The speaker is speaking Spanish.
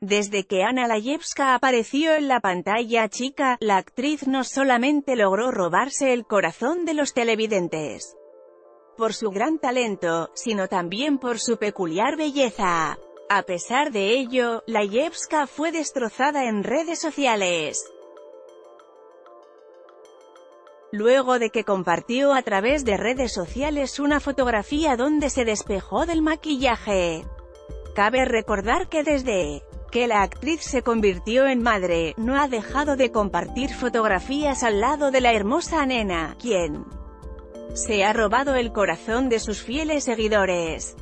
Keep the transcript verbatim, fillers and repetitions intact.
Desde que Anna Layevska apareció en la pantalla chica, la actriz no solamente logró robarse el corazón de los televidentes por su gran talento, sino también por su peculiar belleza. A pesar de ello, Layevska fue destrozada en redes sociales luego de que compartió a través de redes sociales una fotografía donde se despejó del maquillaje. Cabe recordar que desde que la actriz se convirtió en madre, no ha dejado de compartir fotografías al lado de la hermosa nena, quien se ha robado el corazón de sus fieles seguidores.